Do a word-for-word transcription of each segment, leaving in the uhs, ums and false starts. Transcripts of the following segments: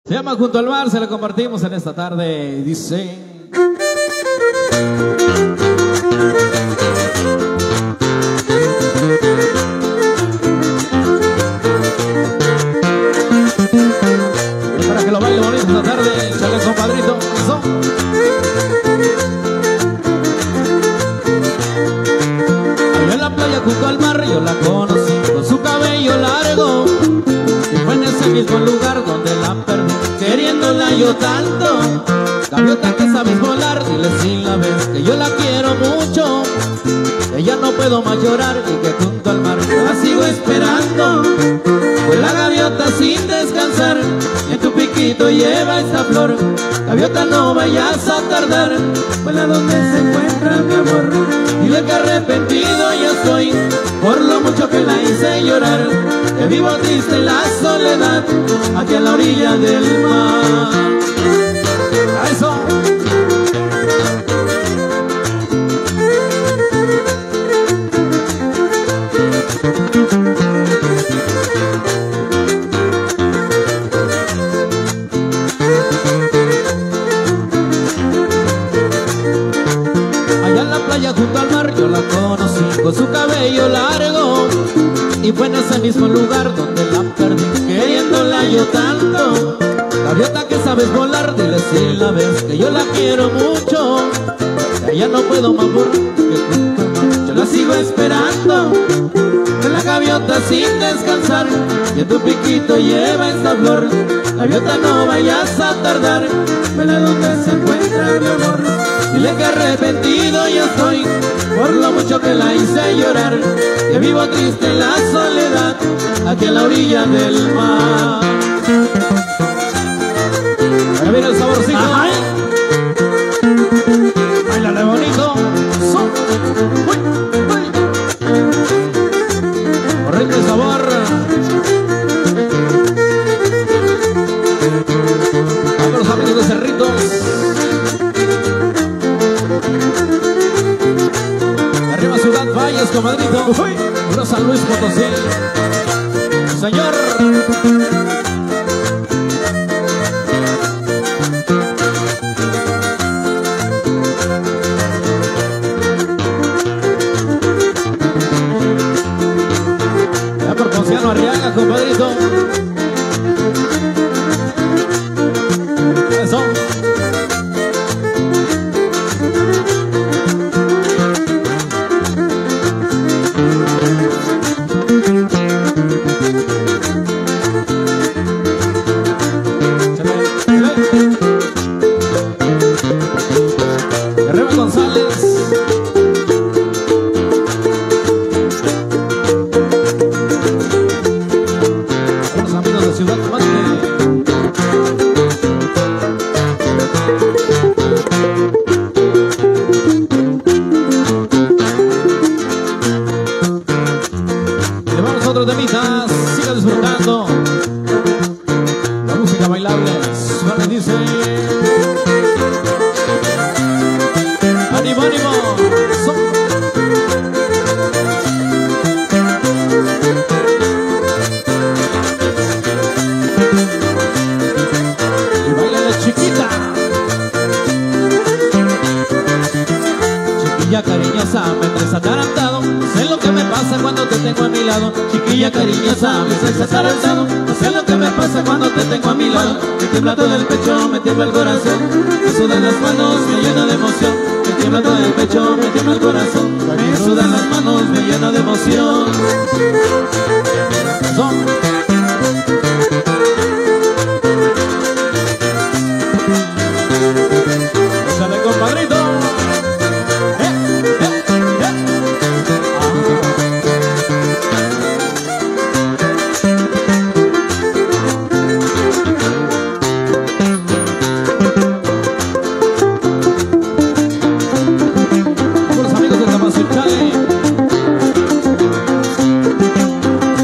Se llama Junto al Mar, se lo compartimos en esta tarde. Dice: y para que lo baile bonito esta tarde, échale, compadrito. Eso. Allá en la playa junto al mar yo la conocí con su cabello largo, y fue en ese mismo lugar donde la perdí, queriéndola yo tanto. Gaviota, que sabes volar, dile si la ves que yo la quiero mucho, que ya no puedo más llorar y que junto al mar yo la sigo esperando. Fue la gaviota sin descansar, en tu piquito lleva esta flor. Gaviota, no vayas a tardar, vuela donde se encuentra mi amor. Dile que arrepentido yo estoy por lo mucho que la hice llorar, que vivo triste en la soledad aquí a la orilla del mar. ¡A eso! Allá en la playa junto al mar yo la conocí con su cabello largo, y fue en ese mismo lugar donde la perdí, queriéndola yo tanto. Gaviota, que sabes volar, dile si la ves que yo la quiero mucho, que ya no puedo más por que junto al mar yo la sigo esperando. De la gaviota sin descansar, y en tu piquito lleva esta flor. Gaviota, no vayas a tardar, vela donde se encuentra mi amor. Dile que arrepentido yo estoy por lo mucho que la hice llorar, que vivo triste en la soledad aquí a la orilla del mar. Ahí viene el saborcito. Ajá. Bailale bonito. Son. Uy, uy. Correcto el sabor. Vamos los amigos de Cerritos. Arriba Ciudad Valles, comadrito. Uy. Puro San Luis Potosí. Señor. Arriaga, compadrito. Eso. Arriba González. Ciudad Mante. Le vamos a otro temita, siga disfrutando la música bailable. Suena, dice: ánimo, ánimo. Son. Chiquilla cariñosa, me traes atarantado, no sé lo que me pasa cuando te tengo a mi lado. Chiquilla cariñosa, me traes atarantado, no sé lo que me pasa cuando te tengo a mi lado. Me tiembla todo el pecho, me tiembla el corazón, me sudan las manos, me llena de emoción. Me tiembla todo el pecho, me tiembla el corazón, me sudan las manos, me llena de emoción. Son. Échale, compadrito. Los amigos de Tamazunchale.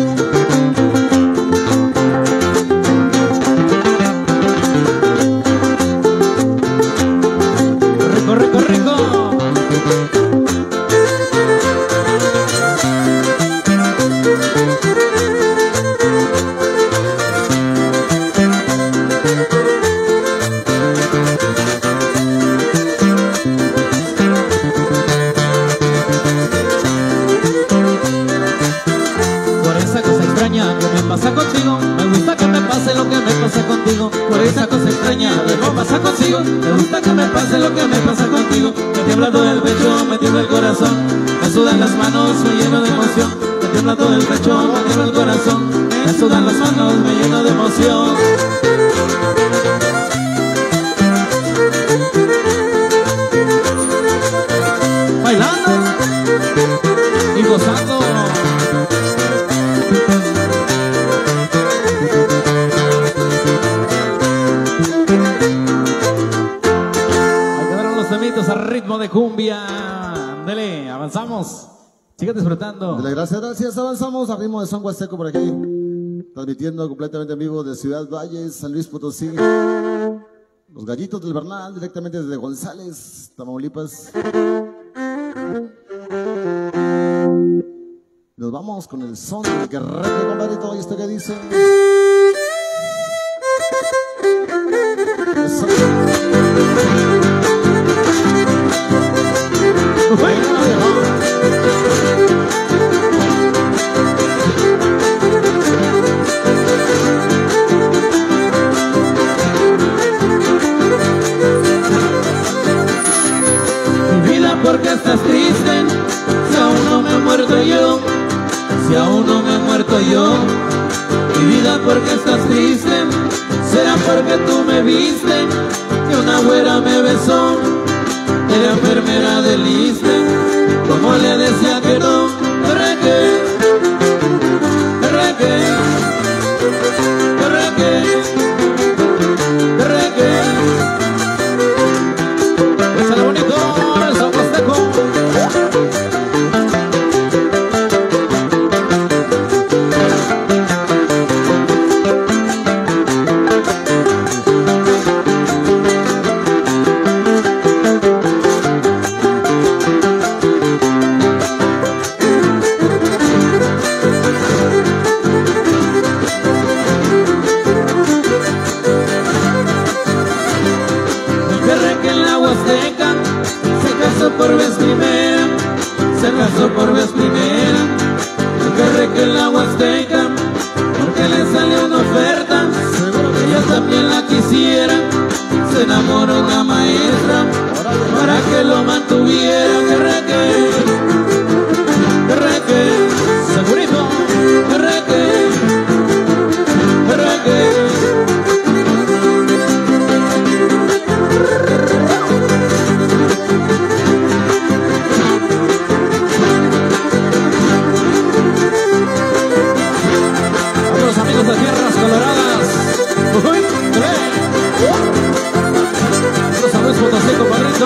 contigo. Me gusta que me pase lo que me pasa contigo. Por esa cosa extraña de no pasa contigo. Me gusta que me pase lo que me pasa contigo. Me tiembla todo el pecho, me tiembla el corazón. Me sudan las manos, me lleno de emoción. Me tiembla todo el pecho, me tiembla el corazón. Me sudan las manos, me lleno de emoción. Bailando y gozando. Ahí quedaron los temitos a ritmo de cumbia. Ándele, avanzamos. Sigan disfrutando. Dele, gracias, gracias. Avanzamos a ritmo de son huasteco por aquí. Transmitiendo completamente en vivo de Ciudad Valles, San Luis Potosí. Los Gallitos del Bernal, directamente desde González, Tamaulipas. Nos vamos con el son del que reque, compadrito. ¿Y usted qué dice? Eso. Mi vida, ¿por qué estás triste? Si aún no me he muerto yo, si aún no me he muerto yo. Mi vida, ¿por qué estás triste? ¿Será porque tú me viste? Que una güera me besó, era enfermera del Iste. Como le decía que no, reque, reque, reque, reque. Échale bonito, el son huasteco. Por vez primera, se casó por vez primera. El que reque en la Huasteca, porque le salió una oferta, seguro que ella también la quisiera. Se enamoró una maestra para que lo mantuviera. Que reque, que reque, segurito, que reque, que reque. De tierras coloradas, uy, los sabes Potosí, compadrito.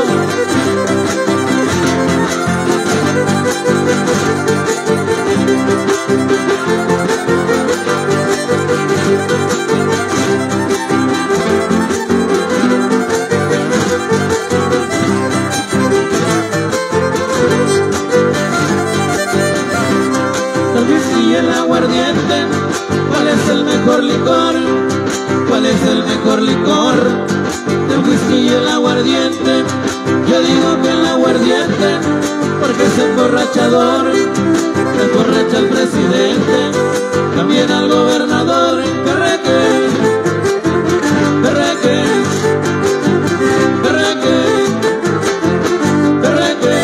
El whisky y el aguardiente, ¿cuál es el mejor licor? ¿Cuál es el mejor licor? El whisky y el aguardiente. Yo digo que el aguardiente, porque es emborrachador. Emborracha al presidente, también al gobernador. Que reque, que reque, que reque, que reque.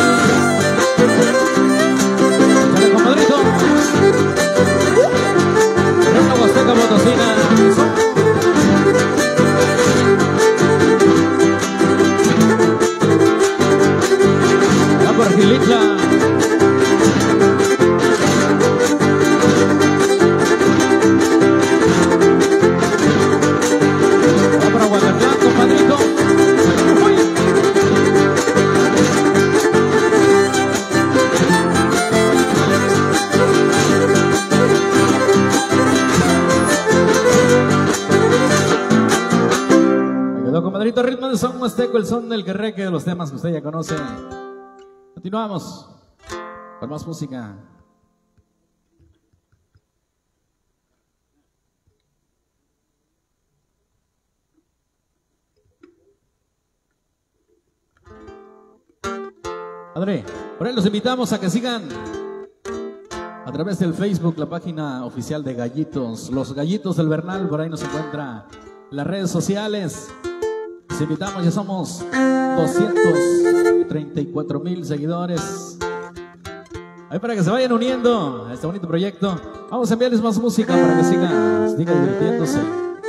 Chale, compadrito. Huasteca Potosina. Ya por Gilitla. Ya para Huacatlán, compadrito. Compadrito, ritmo de son huasteco, el son del que reque, de los temas que usted ya conoce. Continuamos con más música. Padre, por ahí los invitamos a que sigan a través del Facebook, la página oficial de Gallitos, Los Gallitos del Bernal, por ahí nos encuentra las redes sociales. Les invitamos, ya somos doscientos treinta y cuatro mil seguidores. Ahí para que se vayan uniendo a este bonito proyecto. Vamos a enviarles más música para que sigan, sigan divirtiéndose.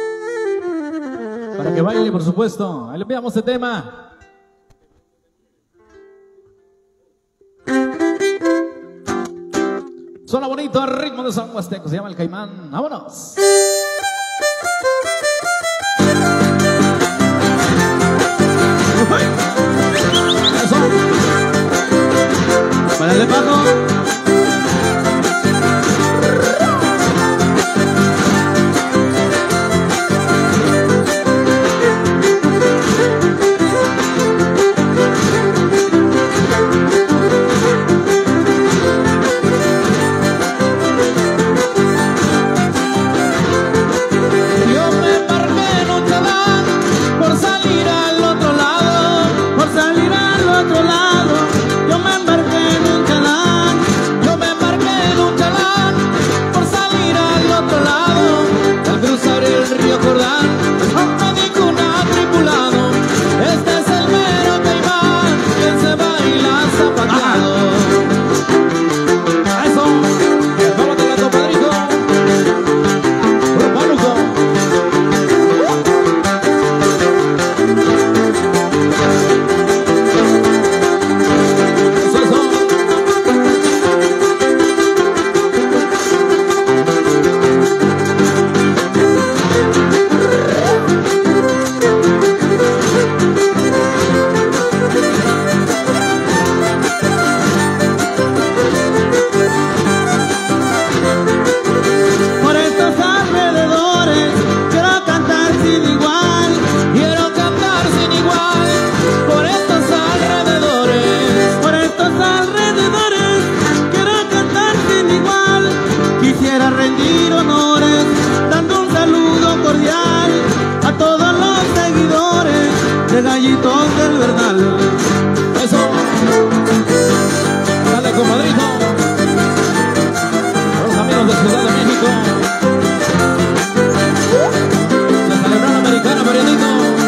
Para que baile, por supuesto. Ahí le enviamos este tema. Suena bonito, ritmo de son huasteco, se llama El Caimán. ¡Vámonos! Eso. Para el bajo. Gallitos del Bernal. Eso. Dale, comadrito. Los amigos de Ciudad de México. La Celebrón Americana, Marianito.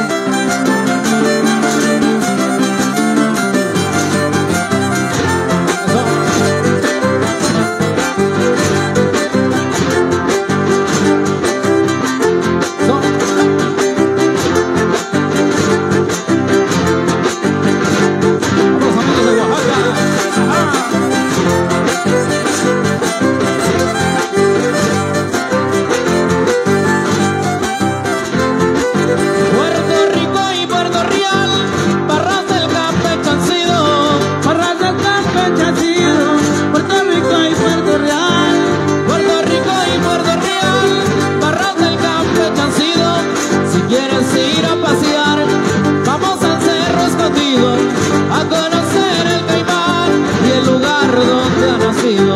A conocer el Caimán y el lugar donde ha nacido.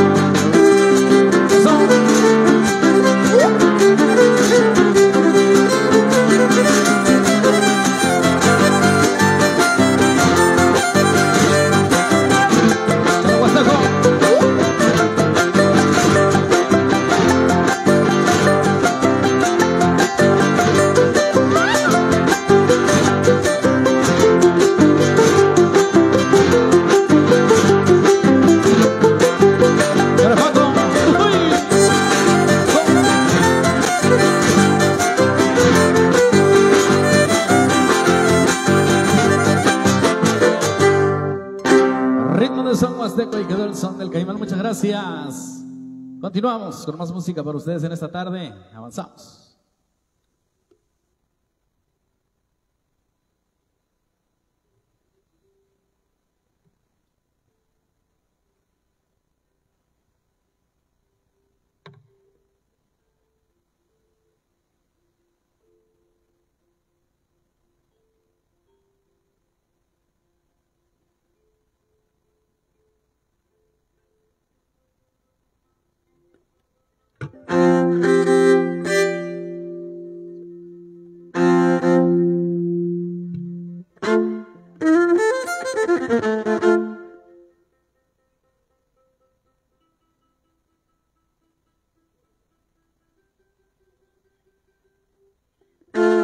Son huasteco y quedó el son del Caimán. Muchas gracias. Continuamos con más música para ustedes en esta tarde. Avanzamos.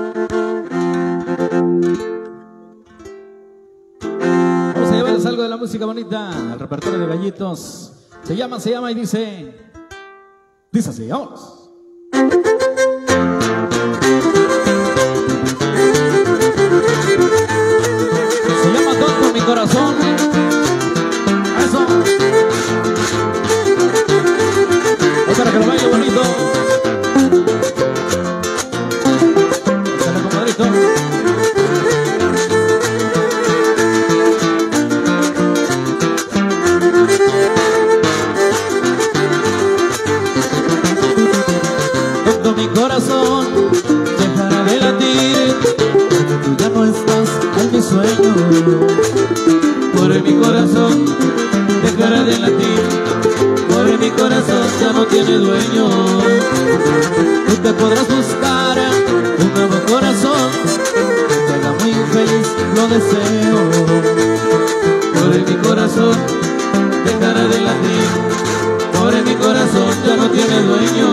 Vamos a llevarles algo de la música bonita al repertorio de gallitos. Se llama, se llama y dice, dice así, vámonos. Se llama Tonto mi corazón. Eso. Es para que lo baile bonito. Échale, compadrito. Mi corazón dejará de latir, porque tú ya no estás en mi sueño. Por mi corazón dejará de latir, por mi corazón ya no tiene dueño. Tú te podrás buscar un nuevo corazón que te haga muy feliz, lo deseo. Por mi corazón dejará de latir, por mi corazón ya no tiene dueño.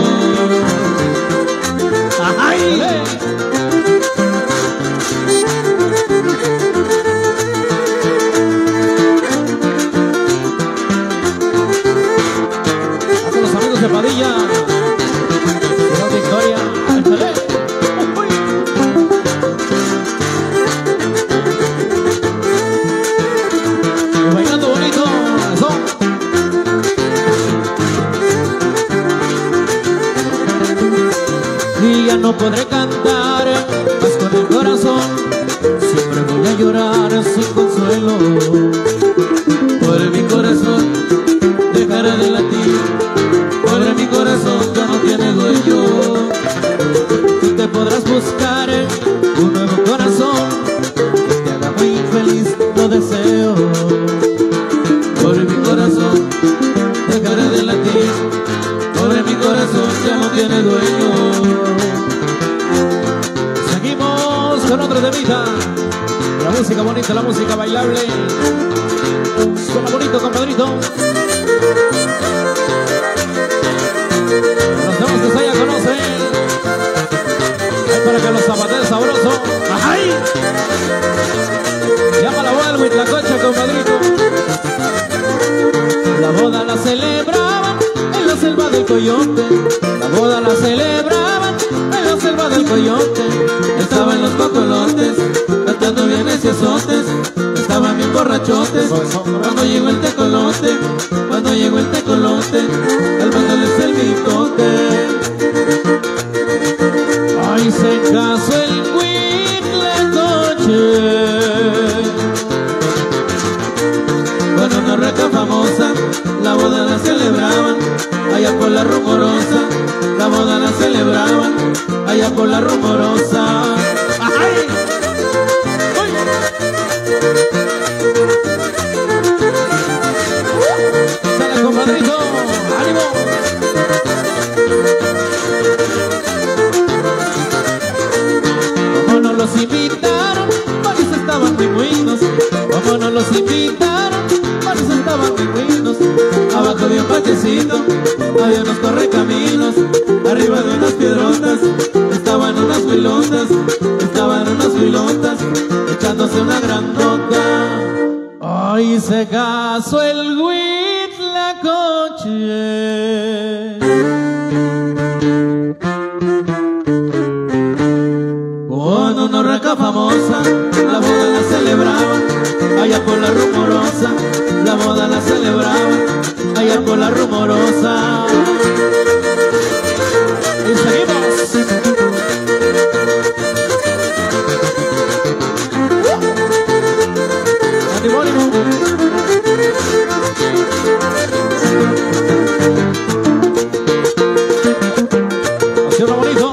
¡Ay! ¡Hey! A todos los amigos de Padilla, Ciudad Victoria, échale. ¡Uy! Y bailando bonito, eso. Y ya no podré cantar más con el corazón, siempre voy a llorar sin consuelo. Por mi corazón dejará de latir, por mi corazón ya no tiene dueño. Tú te podrás buscar un nuevo corazón que te haga muy feliz, lo deseo. Por mi corazón dejará de latir, por mi corazón ya no tiene dueño. Seguimos con otro temita. La música bonita, la música bailable. Suena bonito, compadrito. Los demás que ya conocen. Es para que los zapateros sabrosos. ¡Ay! Llama la abuela y la cocha, compadrito. La boda la celebraban en la selva del Coyote. La boda la celebraban en la selva del Coyote. Estaban los cocolotes cantando bienes y azotes. Estaban bien borrachotes cuando llegó el tecolote. Cuando llegó el tecolote calmándoles el bicote. Ay, se casó el Huitlacoche con una reca famosa. La boda la celebraban allá por la Rumorosa. La boda la celebraban allá por la Rumorosa. ¡Ay! ¡Uy! ¡Sale, compadrito! ¡Ánimo! Como no los invitaron, varios estaban muy buenos. Como no los invitaron, varios estaban muy buenos. Abajo de un parquecito había unos correcaminos. Arriba de unas piedrotas estaban unas huilotas. Estaban unas huilotas echándose una grandota. Ay, se casó el Huitlacoche con una reca famosa. La boda la celebraban allá por la Rumorosa. La boda la celebraban allá por la Rumorosa. Y seguimos. ¡Ánimo, ánimo! Así es lo bonito.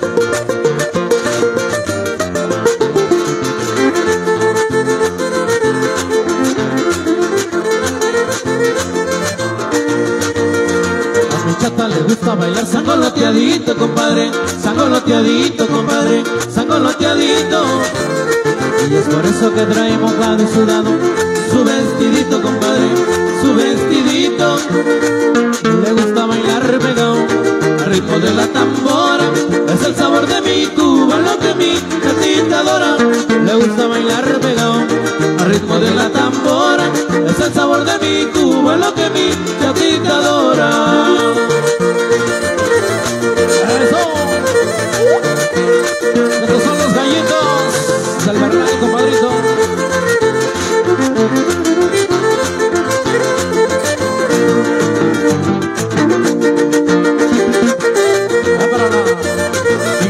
Chata le gusta bailar sangoloteadito, compadre. Sangoloteadito, compadre. Sangoloteadito. Y es por eso que trae mojado y sudado su vestidito, compadre. Su vestidito. Le gusta bailar pegado al ritmo de la tambora. Es el sabor de mi Cuba lo que a mí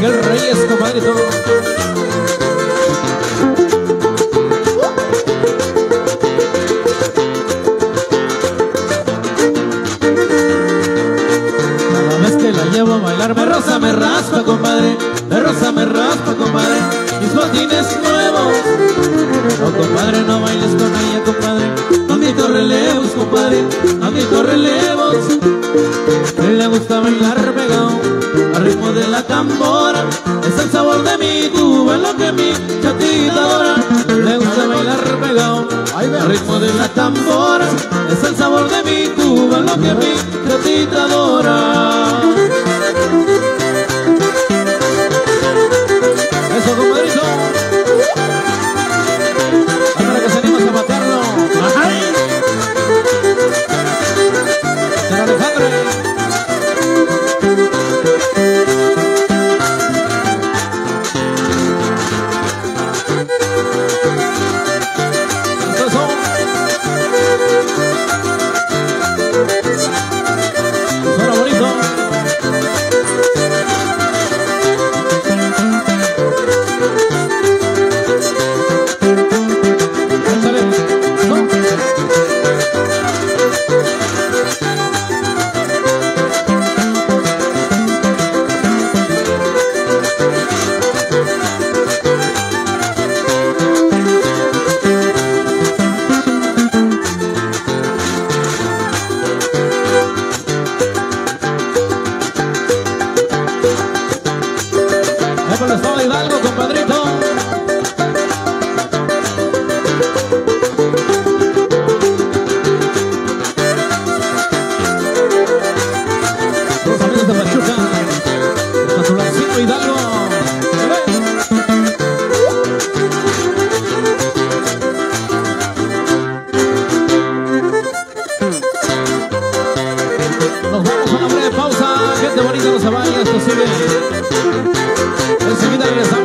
Miguel Reyes, compadrito. Cada vez que la llevo a bailar me roza, me raspa, compadre. Me roza, me raspa, compadre. Mis botines nuevos. No, compadre, no bailes con ella, compadre. No admito relevos, compadre. No admito relevos. A él le gusta bailar pegado al ritmo de la tambora. Es el sabor de mi tuba, es lo que mi chatita adora. Le gusta bailar pegado al ritmo de la tambora. Es el sabor de mi tuba, es lo que mi chatita adora. Eso, compadrito. Para que se anima a matarlo. Ajá. Don Alejandro. Suena bonito. Con el estado de Hidalgo, compadrito. Los amigos de Pachuca, el Catulancito Hidalgo. Nos vamos a una breve pausa. Gente bonita, no se vaya, esto sigue. Enseguida regresamos.